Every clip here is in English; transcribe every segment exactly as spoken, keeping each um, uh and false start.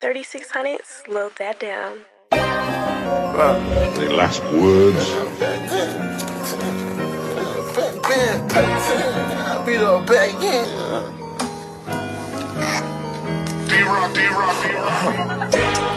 thirty-six hundred, slow that down. The last words. D-Rock, D-Rock, D-Rock.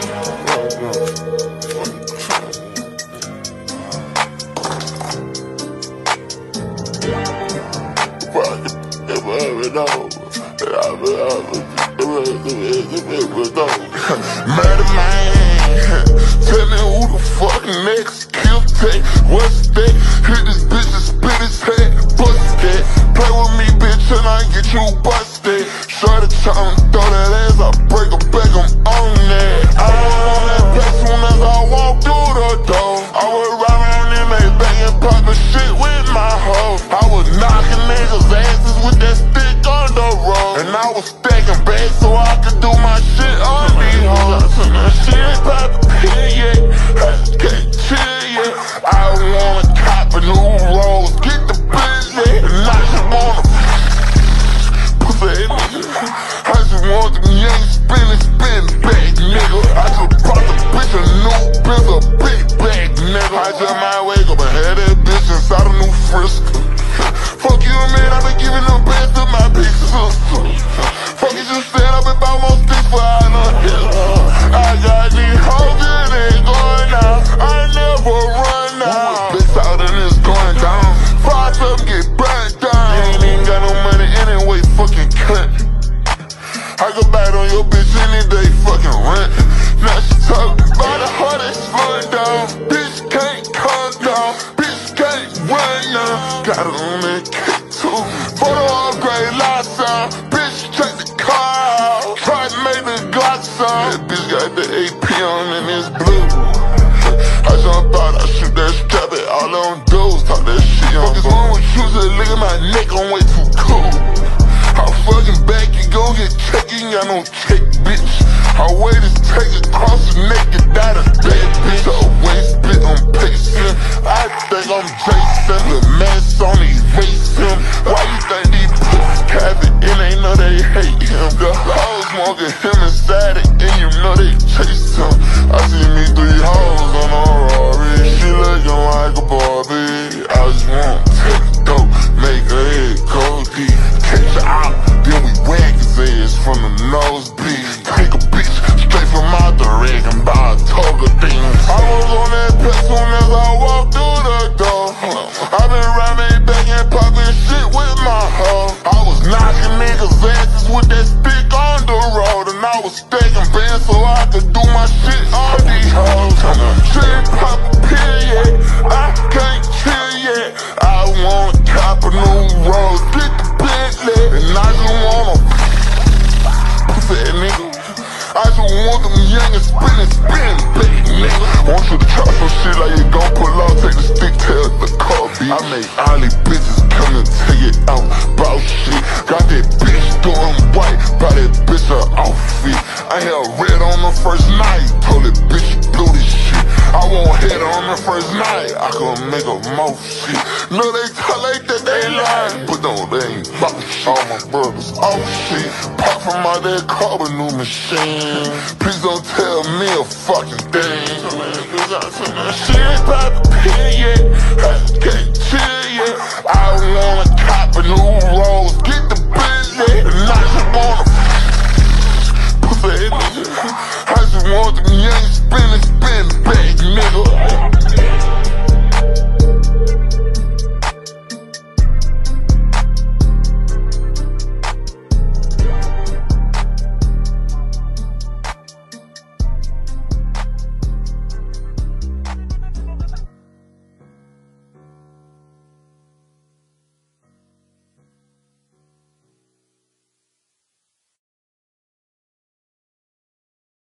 Murder man, tell me who the fuck next. Kill take, what's that? Hit this bitch and spit his head, bust that. Play with me, bitch, and I get you busted. Shorty tryna throw that ass, I break her back, I'm on that. I don't want that back soon as I walk through the door. I was riding in they back and poppin' shit with my hoe. I was knocking niggas' asses with that stick on the road. And I was stacking bags so I could do my shit on these hoes. She ain't poppin' pill yet, I just can't chill yet. I wanna cop a new rose, get the business, and I just wanna pussy nigga. I just want them young spinning, spinning back, nigga. I just bought the bitch a new Benz, a big bag, nigga. I just might wake up and have that bitch inside a new Frisco. Fuck you, man, I been giving the best to my big sister. Fuck you, just stand up and buy more sticks for I know hell. I got these hoes and they going out. I never run out. Bitch out and it's going down. Five of them get burned down. You ain't even got no money anyway, fucking cunt. I go back on your bitch any day, fucking rent. Now she talk about the heart that's slowing down. Bitch can't calm down. Bitch can't run now. Got it on that kick too. Photo upgrade last time. Bitch check the car out. Try to make the Glock sound. That bitch got the A P on and it's blue. I jump out, I shoot that strap it. All on dudes talk that shit. Fuck is wrong with you? Just look at my neck, I'm way too cool. I'm fucking back, you gon' get checked, you ain't got no check, bitch. I weigh this take across the neck, you die to bad bitch. I waist spit, I'm pacing. I think I'm Jason, the mess on these racing. Why you think these pussies cabin and they know they hate him? The hoes walking him inside it and you know they chase him. I see me three hoes on a Rari, she looking like a Barbie. I just want to take a dope, make her head go deep. Catch her out, then we whack his ass from the nosebleed. Take a bitch straight from out the rig and buy a toga thing. I was on that pet soon as I walked through the door. I been riding back and popping shit with my hoe. I was knocking niggas' asses with that stick on the road. And I was stacking bands so I could do my shit on these hoes. She ain't poppin' pill yet, I can't chill yet. I wanna cop a new rose, get the Bentley, and I just wanna pussy that nigga. I just want them young and spinning, spinning back, nigga. Want you to try some shit like you gon' pull out, take the stick, tell the car, bitch. I make all these bitches come and take it out, bout shit. Got that bitch doing white, buy that bitch her outfit. I had red on the first night, told that bitch you blew this shit. I won't hit on the first night, I could make a mouth shit. No, they tell like that they lying, but no, they ain't bout shit. All my brothers off shit, pop from out that carbon new machine. Please don't tell me a fucking thing. She ain't poppin' pill yet, I just can't chill yet. I wanna cop a new rose, get the business, and I